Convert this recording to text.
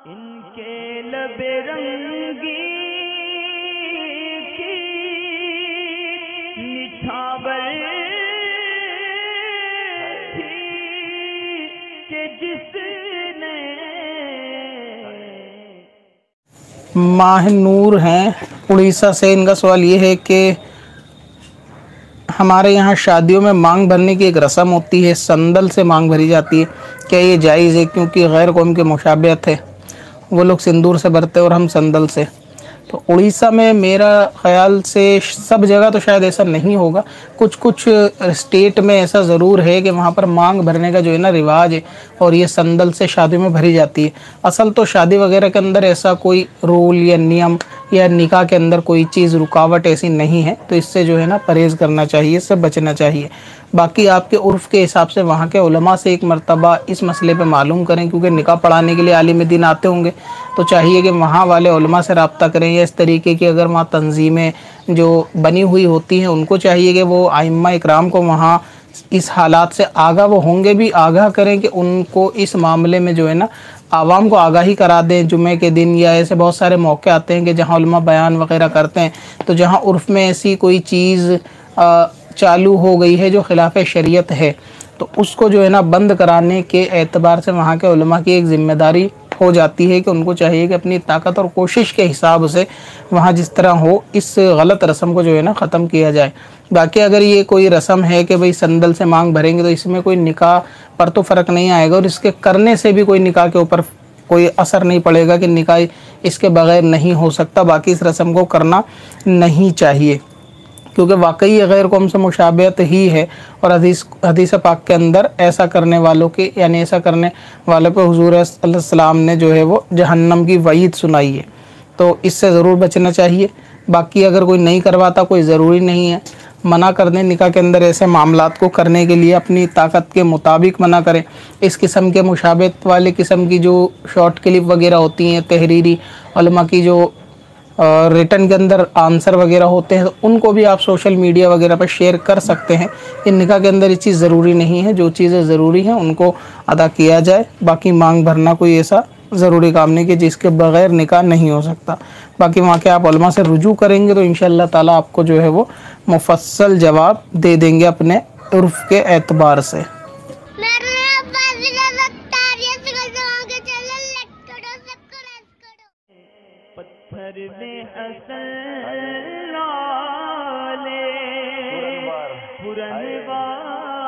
ان کے لب رنگی کی نچھاور تھی کہ جس نے ماہ نور ہیں اڑیسہ سے. ان کا سوال یہ ہے کہ ہمارے یہاں شادیوں میں مانگ بھرنے کی ایک رسم ہوتی ہے، سندل سے مانگ بھری جاتی ہے، کیا یہ جائز ہے؟ کیونکہ غیر قوم کے مشابہت ہے، وہ لوگ سندور سے بھرتے اور ہم سندل سے. تو اڑیسہ میں میرا خیال سے سب جگہ تو شاید ایسا نہیں ہوگا، کچھ اسٹیٹ میں ایسا ضرور ہے کہ وہاں پر مانگ بھرنے کا جو ہے نا رواج ہے، اور یہ سندل سے شادی میں بھری جاتی ہے. اصل تو شادی وغیرہ کے اندر ایسا کوئی رول یا نیم یا نکاح کے اندر کوئی چیز رکاوٹ ایسی نہیں ہے، تو اس سے جو ہے نا پرہیز کرنا چاہیے، اس سے بچنا چاہیے. باقی آپ کے عرف کے حساب سے وہاں کے علماء سے ایک مرتبہ اس مسئلے پہ معلوم کریں، کیونکہ نکاح پڑھانے کے لیے عالم دین آتے ہوں گے، تو چاہیے کہ وہاں والے علماء سے رابطہ کریں، یا اس طریقے کی اگر وہاں تنظیمیں جو بنی ہوئی ہوتی ہیں ان کو چاہیے کہ وہ ائمہ اکرام کو وہاں اس حالات سے آگاہ وہ ہوں گے بھی آگاہ کریں، کہ ان کو اس معاملے میں جو ہے نا عوام کو آگاہی کرا دیں. جمعے کے دن یا ایسے بہت سارے موقع آتے ہیں کہ جہاں علماء بیان وغیرہ کرتے ہیں، تو جہاں عرف میں ایسی کوئی چیز چالو ہو گئی ہے جو خلاف شریعت ہے، تو اس کو جو ہے نا بند کرانے کے اعتبار سے وہاں کے علماء کی ایک ذمہ داری ہو جاتی ہے کہ ان کو چاہیے کہ اپنی طاقت اور کوشش کے حساب سے وہاں جس طرح ہو اس غلط رسم کو جو ہے نا ختم کیا جائے. باقی اگر یہ کوئی رسم ہے کہ بھئی سندل سے مانگ بھریں گے، تو اس میں کوئی نکاح پر تو فرق نہیں آئے گا، اور اس کے کرنے سے بھی کوئی نکاح کے اوپر کوئی اثر نہیں پڑے گا کہ نکاح اس کے بغیر نہیں ہو سکتا. باقی اس رسم کو کرنا نہیں چاہیے، کیونکہ واقعی یہ غیر قوم سے مشابہت ہی ہے، اور حدیث پاک کے اندر ایسا کرنے والوں کے یعنی ایسا کرنے والوں پہ حضور صلی اللہ علیہ وسلم نے جو ہے وہ جہنم کی وعید سنائی ہے. تو اس سے ضرور بچنا چاہیے. باقی اگر کوئی نہیں کرواتا، کوئی ضروری نہیں ہے منع کر دیں نکاح کے اندر ایسے معاملات کو کرنے کے لیے، اپنی طاقت کے مطابق منع کریں. اس قسم کے مشابہت والے قسم کی جو شارٹ کلپ وغیرہ ہوتی ہیں تحریری، علماء کی جو ریٹن کے اندر آنسر وغیرہ ہوتے ہیں، ان کو بھی آپ سوشل میڈیا وغیرہ پر شیئر کر سکتے ہیں. ان نکاح کے اندر یہ چیز ضروری نہیں ہے، جو چیزیں ضروری ہیں ان کو ادا کیا جائے. باقی مانگ بھرنا کوئی ایسا ضروری کام نہیں کہ جس کے بغیر نکاح نہیں ہو سکتا. باقی وہاں کے آپ علماء سے رجوع کریں گے تو انشاءاللہ تعالیٰ آپ کو جو ہے وہ مفصل جواب دے دیں گے اپنے عرف کے اعتبار سے. پتھر میں اصل لالے پرنوار